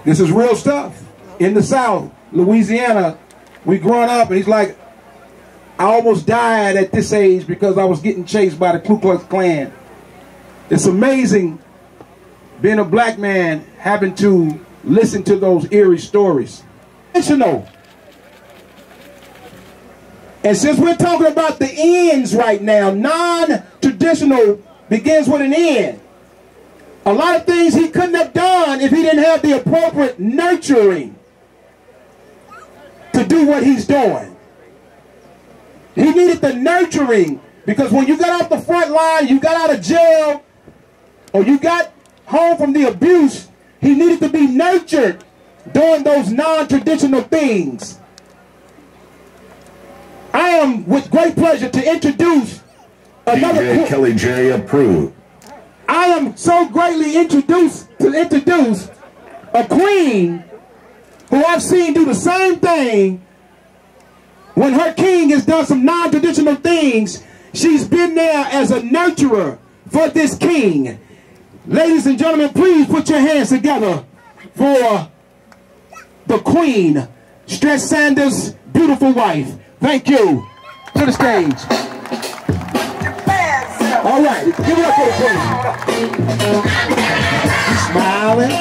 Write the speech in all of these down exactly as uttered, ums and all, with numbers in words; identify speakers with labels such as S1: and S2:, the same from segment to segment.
S1: This is real stuff. In the South, Louisiana, we growing up, and he's like, I almost died at this age because I was getting chased by the Ku Klux Klan. It's amazing being a black man having to listen to those eerie stories. And since we're talking about the ends right now, non-traditional begins with an N. A lot of things he couldn't have done if he didn't have the appropriate nurturing to do what he's doing. He needed the nurturing, because when you got off the front line, you got out of jail, or you got home from the abuse, he needed to be nurtured doing those non-traditional things. I am with great pleasure to introduce another
S2: D J Kelly J approved.
S1: I am so greatly introduced to introduce a queen who I've seen do the same thing. When her king has done some non-traditional things, she's been there as a nurturer for this king. Ladies and gentlemen, please put your hands together for the queen, Stretch Sanders' beautiful wife. Thank you. To the stage. All right, give it up for the queen. Smiling.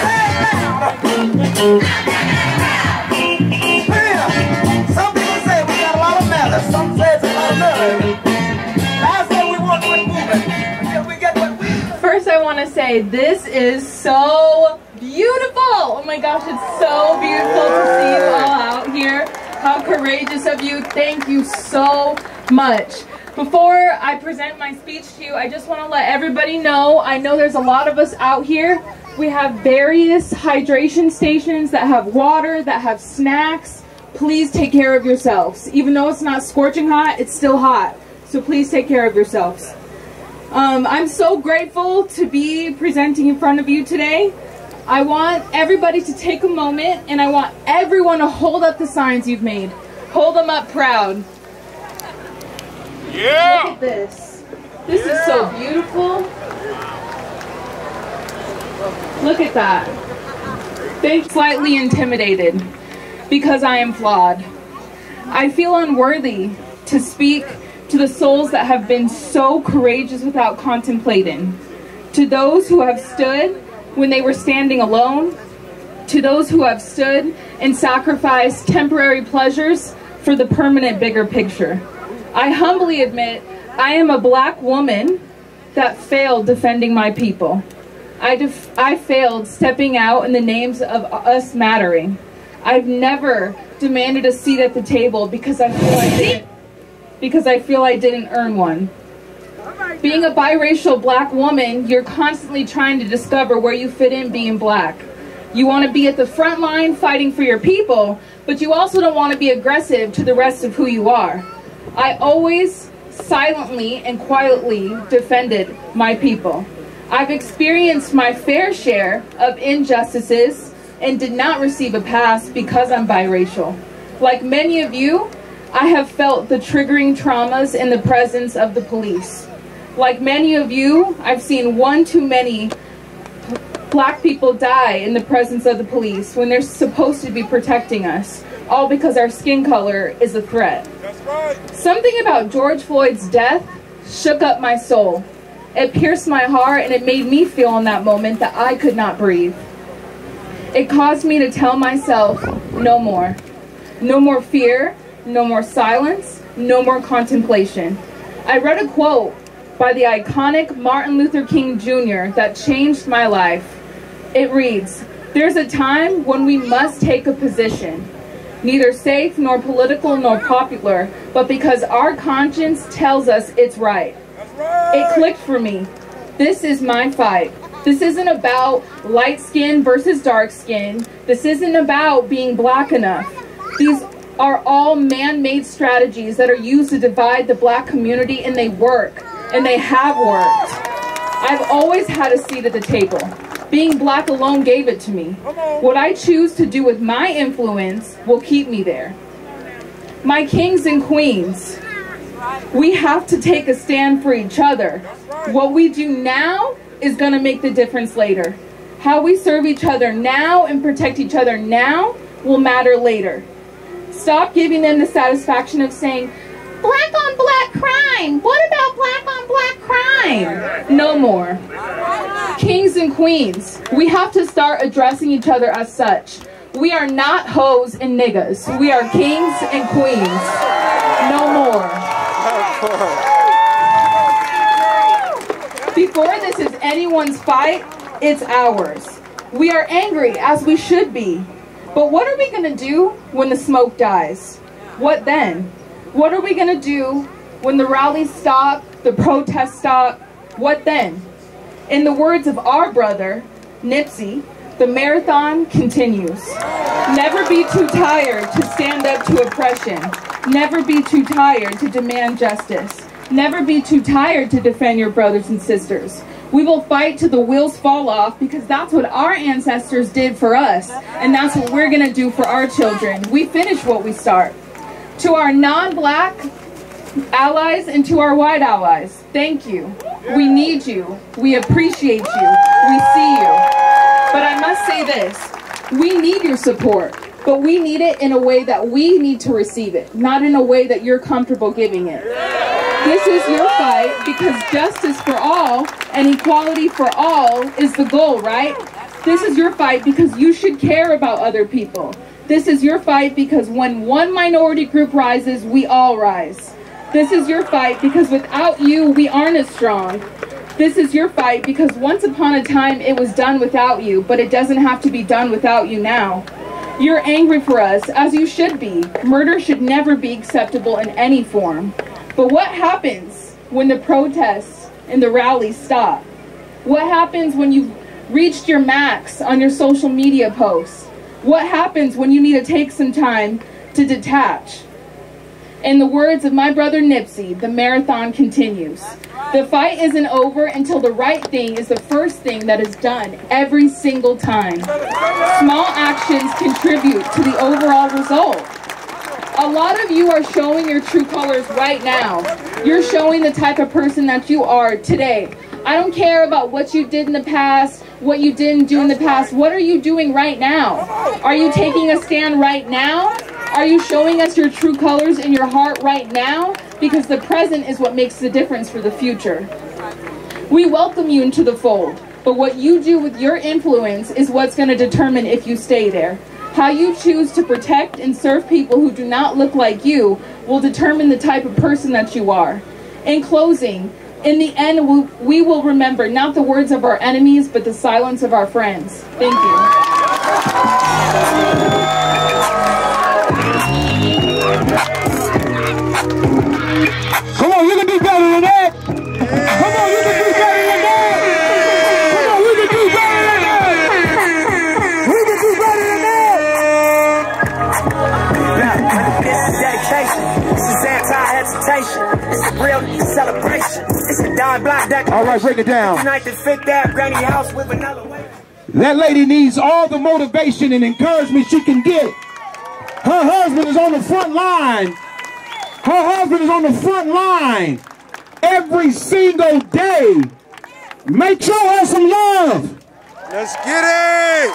S3: Some people say we got a lot of manners. Some say it's a lot of nerve. Last thing we want to quit moving until we get what we.
S4: First, I want to say this is so beautiful. Oh my gosh, it's so beautiful to see you all out here. How courageous of you. Thank you so much. Before I present my speech to you, I just want to let everybody know, I know there's a lot of us out here. We have various hydration stations that have water, that have snacks. Please take care of yourselves. Even though it's not scorching hot, it's still hot. So please take care of yourselves. Um, I'm so grateful to be presenting in front of you today. I want everybody to take a moment, and I want everyone to hold up the signs you've made. Hold them up proud.
S5: Yeah.
S4: Look at this. This yeah. is so beautiful. Look at that. They're slightly intimidated because I am flawed. I feel unworthy to speak to the souls that have been so courageous without contemplating. To those who have stood when they were standing alone. To those who have stood and sacrificed temporary pleasures for the permanent bigger picture. I humbly admit I am a black woman that failed defending my people. I, def I failed stepping out in the names of us mattering. I've never demanded a seat at the table because I feel I didn't, because I feel I didn't earn one. Being a biracial black woman, you're constantly trying to discover where you fit in being black. You want to be at the front line fighting for your people, but you also don't want to be aggressive to the rest of who you are. I always silently and quietly defended my people. I've experienced my fair share of injustices and did not receive a pass because I'm biracial. Like many of you, I have felt the triggering traumas in the presence of the police. Like many of you, I've seen one too many black people die in the presence of the police when they're supposed to be protecting us, all because our skin color is a threat.
S5: That's right.
S4: Something about George Floyd's death shook up my soul. It pierced my heart, and it made me feel in that moment that I could not breathe. It caused me to tell myself, no more. No more fear, no more silence, no more contemplation. I read a quote by the iconic Martin Luther King Junior that changed my life. It reads, "There's a time when we must take a position, neither safe nor political nor popular, but because our conscience tells us it's right." It clicked for me. This is my fight. This isn't about light skin versus dark skin. This isn't about being black enough. These are all man-made strategies that are used to divide the black community, and they work, and they have worked. I've always had a seat at the table. Being black alone gave it to me. What I choose to do with my influence will keep me there. My kings and queens, we have to take a stand for each other. What we do now is going to make the difference later. How we serve each other now and protect each other now will matter later. Stop giving them the satisfaction of saying, black on black crime. What about black on black crime? No more. Kings and queens, we have to start addressing each other as such. We are not hoes and niggas. We are kings and queens. No more. Before this is anyone's fight, it's ours. We are angry, as we should be. But what are we going to do when the smoke dies? What then? What are we going to do when the rallies stop, the protests stop? What then? In the words of our brother, Nipsey, the marathon continues. Never be too tired to stand up to oppression. Never be too tired to demand justice. Never be too tired to defend your brothers and sisters. We will fight till the wheels fall off, because that's what our ancestors did for us, and that's what we're going to do for our children. We finish what we start. To our non-black allies and to our white allies, thank you. We need you. We appreciate you. We see you. But I must say this, we need your support, but we need it in a way that we need to receive it, not in a way that you're comfortable giving it. This is your fight because justice for all and equality for all is the goal, right? This is your fight because you should care about other people. This is your fight because when one minority group rises, we all rise. This is your fight because without you, we aren't as strong. This is your fight because once upon a time it was done without you, but it doesn't have to be done without you now. You're angry for us, as you should be. Murder should never be acceptable in any form. But what happens when the protests and the rallies stop? What happens when you've reached your max on your social media posts? What happens when you need to take some time to detach? In the words of my brother Nipsey, the marathon continues. The fight isn't over until the right thing is the first thing that is done every single time. Small actions contribute to the overall result. A lot of you are showing your true colors right now. You're showing the type of person that you are today. I don't care about what you did in the past, what you didn't do in the past. What are you doing right now? Are you taking a stand right now? Are you showing us your true colors in your heart right now? Because the present is what makes the difference for the future. We welcome you into the fold, but what you do with your influence is what's going to determine if you stay there. How you choose to protect and serve people who do not look like you will determine the type of person that you are. In closing, in the end, we will remember not the words of our enemies, but the silence of our friends. Thank you.
S1: Come on, you can do better than that. Come on, you can do better than that. Come on, we can do better than that. We can do better than that.
S3: This is dedication. This is anti-hesitation. This is real celebration. This is Don Block that.
S1: All right, break it down.
S3: Tonight, the fifth Ave Granny House with another way.
S1: That lady needs all the motivation and encouragement she can get. Her husband is on the front line. Her husband is on the front line every single day. Make sure her some love.
S5: Let's get it.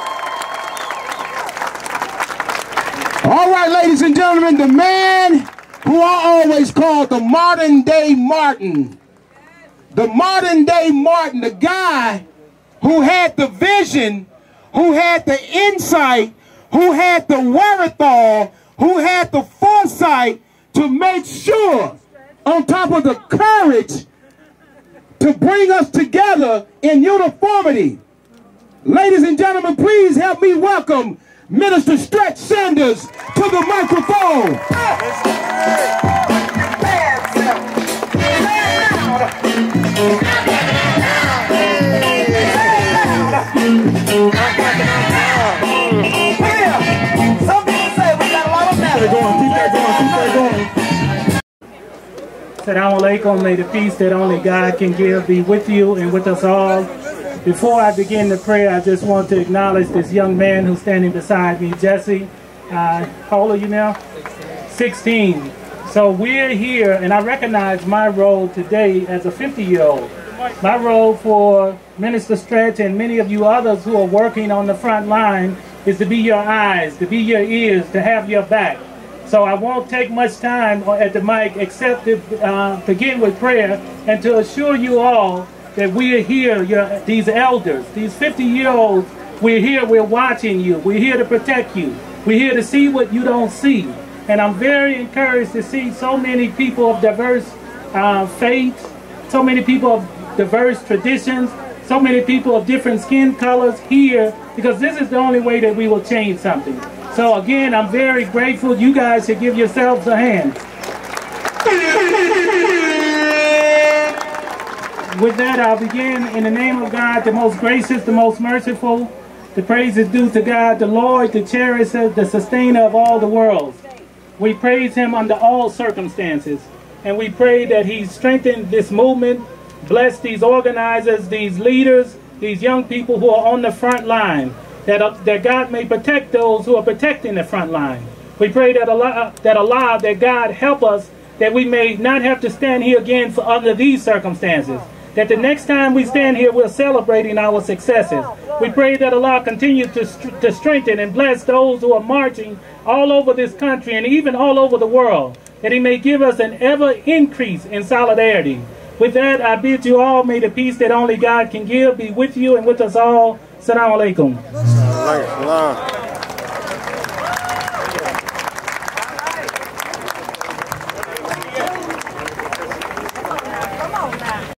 S1: All right, ladies and gentlemen, the man who I always call the modern day Martin. The modern day Martin, the guy who had the vision, who had the insight, who had the wherewithal, who had the foresight to make sure, on top of the courage, to bring us together in uniformity. Ladies and gentlemen, please help me welcome Minister Stretch Sanders to the microphone.
S3: Some people say we got a lot of
S1: Keep that going, keep that going, keep that going.
S6: Assalamu alaikum, may the peace that only God can give be with you and with us all. Before I begin the prayer, I just want to acknowledge this young man who's standing beside me, Jesse. Uh, how old are you now? sixteen. So we're here, and I recognize my role today as a fifty-year-old. My role for Minister Stretch and many of you others who are working on the front line is to be your eyes, to be your ears, to have your back. So I won't take much time at the mic except to uh, begin with prayer and to assure you all that we are here, your, these elders, these fifty-year-olds, we're here, we're watching you, we're here to protect you, we're here to see what you don't see. And I'm very encouraged to see so many people of diverse uh, faiths, so many people of diverse traditions, so many people of different skin colors here, because this is the only way that we will change something. So again, I'm very grateful. You guys should give yourselves a hand. With that, I'll begin in the name of God, the most gracious, the most merciful. The praise is due to God, the Lord, the cherisher, the sustainer of all the worlds. We praise him under all circumstances. And we pray that he strengthen this movement, bless these organizers, these leaders, these young people who are on the front line, that, uh, that God may protect those who are protecting the front line. We pray that Allah, that Allah, that God help us, that we may not have to stand here again for under these circumstances. That the next time we stand here, we're celebrating our successes. We pray that Allah continue to, st to strengthen and bless those who are marching all over this country and even all over the world. That he may give us an ever increase in solidarity. With that, I bid you all, may the peace that only God can give be with you and with us all. Assalamu alaikum.